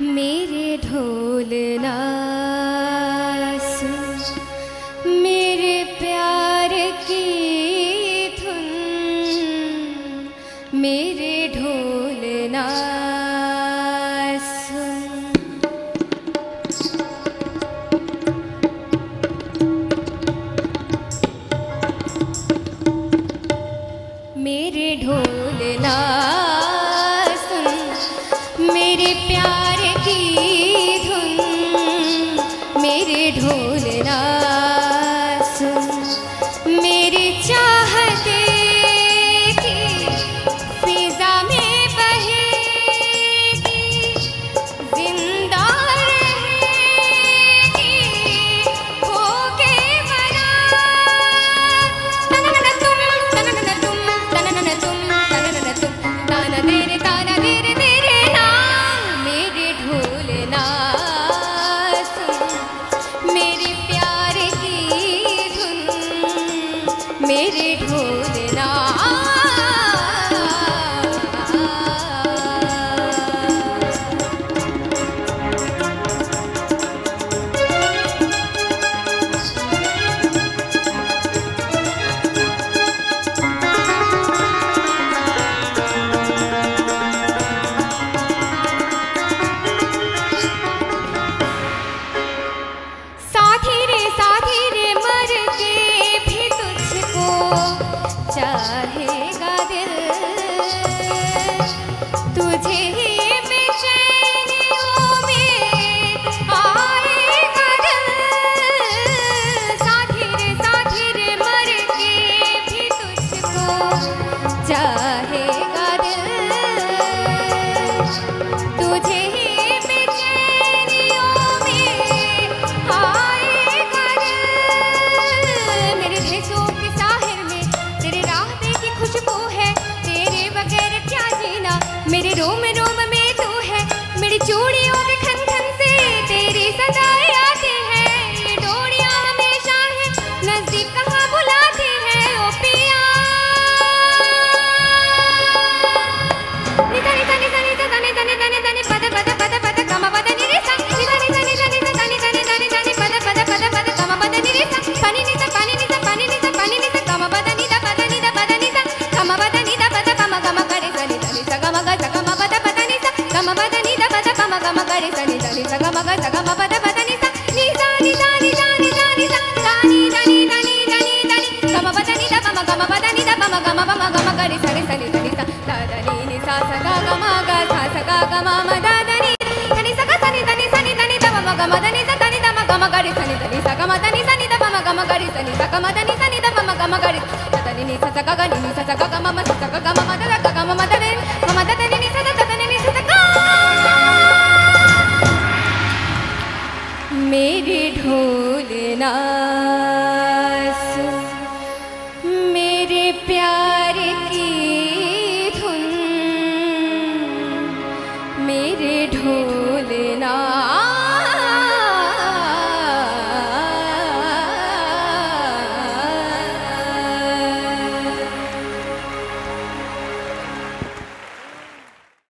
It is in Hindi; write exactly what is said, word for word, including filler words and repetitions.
मेरे ढोलना सुन, मेरे प्यार की धुन, मेरे ढोलना सुन। मेरे ढोलना सुन, मेरे प्यार की धुन, मेरे ढोलना सुन, मेरी चाहते की फिजा में बहेगी, जिंदा रहेगी होके बना। तनन तुम तनन तुम तनन तुम तनन तुम, ताना तेरे ताना तेरे तेरे नाम। मेरे ढोलना सुन, मेरे प्यार की धुन, मेरे ढोलना। साथी रे साथी रे मर के भी तुझको चाहेगा दिल, तुझे ही बेचैनियों में आएगा दिल। साथी रे साथी रे मर के भी तुझको चाहेगा दिल, तुझे ही बेचैनियों में आएगा दिल। मेरे देशों के साहिर में तेरे राहते की खुशबू है, तेरे बगैर क्या जीना। मेरे रोम रोम में तू है, मेरी चूड़ियों के खन खन से तेरी सदाएं आती है। ये डोरियां हमेशा है नजदीक कहाँ बुलाती है। ओ पिया निता निता निता निता तने तने तने तने पद पद पद पद कम पद निरे सा। निता निता निता निता तने तने तने तने पद पद पद पद कम पद निरे सा। पानी निता पानी निता पानी निता पानी निता कम पद निता पद निता पद निता कम पद निता पद कम कम करे सा निता निता कम ग सा कम पद पद निता कम पद निता पद कम कम करे सा निता निता कम ग सा कम पद पद निता निता निता निता निता निता तानी तानी तानी तानी तानी कम पद निता कम कम पद निता कम कम कम कम करे सा निता निता निता दा दा नी नि सा सा गा ग म ग सा सा गा ग म म दा दा नी तनी सा गा सा नि तनी सा नि तनी दा म ग म दा नि सा तनी दा म ग म करे सा नि तनी सा ग म दा नि सा नि दा म ग म करे सा नि सा ग म दा नि सा नि दा म ग म करे सा तनी नि सा सा गा ग नि सा सा गा ग म म सा सा गा ग म म दा दा गा ग म म दा नि म म दा तनी नि सा दा तनी नि सा दा गा। मेरे ढोलना